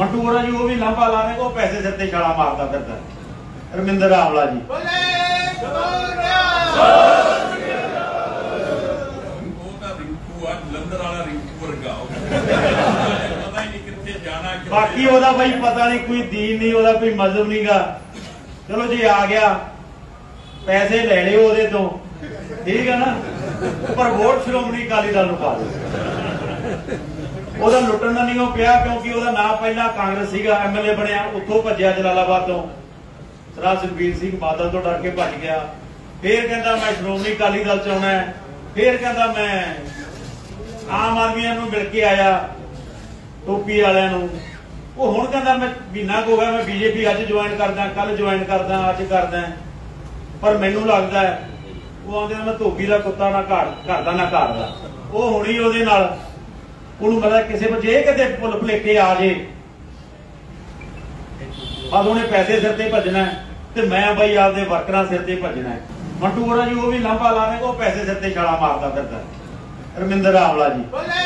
मंटू गोरा जी वो भी लांभा लाने को पैसे सिर ते छाला मारता फिरदा रमिंदर आमला जी बाकी ओदा भाई पता नहीं कोई दीन नहीं ओदा कोई मजहब नहीं गा। चलो जी आ गया पैसे ले लियो ओदे तो ठीक है ना, पर वोट श्रोमणी अकाली दल नूं पा दो। ओदा लुटण दा नहीं पिया क्योंकि ओदा नाम पहला कांग्रेस सीगा, MLA बनया, उत्थों भज्जिया जलालाबाद तो सरदार सुखबीर सिंह बादल तो डर के भज गया। फिर कहता मैं श्रोमणी अकाली दल च आउणा, फिर कहता मैं आम आदमियां नूं मिल के आया टोपी वालियां नूं। वो हुण कहता मैं महीना हो गया मैं BJP अज ज्वाइन करदा, कल ज्वाइन करदा, अज करदा, पर मैनूं लगदा है वो आंदे मैं धोबी दा कुत्ता ना घर दा ना घर दा। वो हुणी ओहदे नाल ਉਹਨੂੰ मतलब किसी पर जे किते भुल भुलेखे आ जे बस उन्हें पैसे सिर ते भजना ते मैं बई आपदे वर्करां सिर ते भजना। मंटू गोरा जी वो भी लांभा लाने को पैसे सिर ते छाला मारता फिरदा रमिंदर आमला जी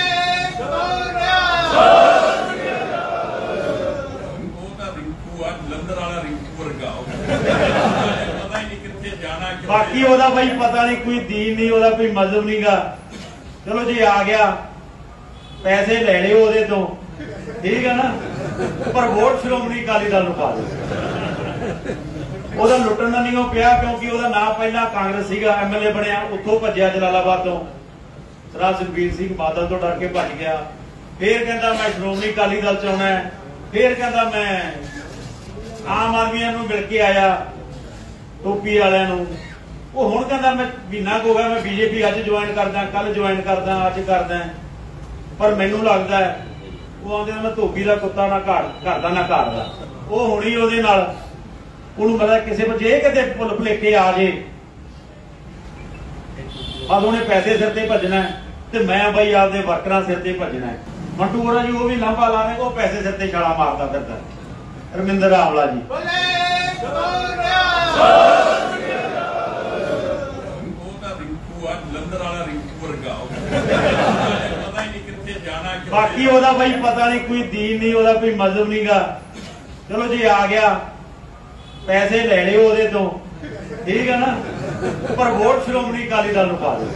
बाकी ओदा भाई पता नहीं कोई दीन नहीं ओदा कोई मजहब नहीं गा। चलो जी आ गया पैसे ले लियो ओदे तो ठीक है ना, पर वोट श्रोमणी अकाली दल नूं पा दो। ओदा लुटण दा नहीं पिया क्योंकि ओदा नाम पहला कांग्रेस सीगा, MLA बनया, उत्थों भज्जिया जलालाबाद तो सरदार सुखबीर सिंह बादल तो डर के भज गया। फिर कहता मैं श्रोमणी अकाली दल च आउणा, फिर कहता मैं आम आदमियां नूं मिल के आया टोपी वालियां नूं। वो हुण कहता मैं महीना हो गया मैं BJP अज ज्वाइन करदा, कल ज्वाइन करदा, अज करदा, पर मैनूं लगदा है वो आंदे मैं धोबी दा कुत्ता ना घर दा ना घर दा। वो हुणी ओहदे नाल ਉਹਨੂੰ मतलब किसी पर जे किते भुल भुलेखे आ जे बस उन्हें पैसे सिर ते भजना ते मैं बई आपदे वर्करां सिर ते भजना। मंटू गोरा जी वो भी लांभा लाने को पैसे सिर ते छाला मारता फिरदा रमिंदर आमला जी बाकी ओदा भाई पता नहीं कोई दीन नहीं ओदा कोई मजहब नहीं गा। चलो जी आ गया पैसे ले लियो ओदे तो ठीक है ना, पर वोट श्रोमणी अकाली दल नूं पा दो।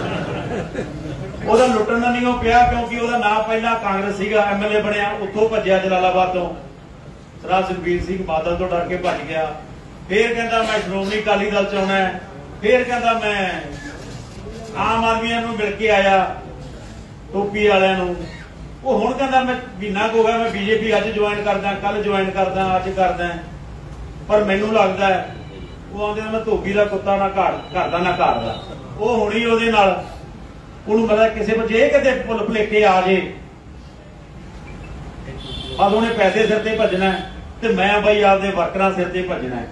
ओदा लुटण दा नहीं पिया क्योंकि ओदा नाम पहला कांग्रेस सीगा, MLA बनया, उत्थों भज्जिया जलालाबाद तो सरदार सुखबीर सिंह बादल तो डर के भज गया। फिर कहता मैं श्रोमणी अकाली दल च आउणा, फिर कहता मैं आम आदमियां नूं मिल के आया टोपी वालियां नूं। वो हुण कहता मैं महीना हो गया मैं BJP अज ज्वाइन करदा, कल ज्वाइन करदा, अज करदा, पर मैनूं लगदा है वो आंदे मैं धोबी दा कुत्ता ना घर दा ना घर दा। वो हुणी ओहदे नाल ਉਹਨੂੰ मतलब किसी पर जे किते भुल भुलेखे आ जे बस उन्हें पैसे सिर ते भजना ते मैं बई आपदे वर्करां सिर ते भजना।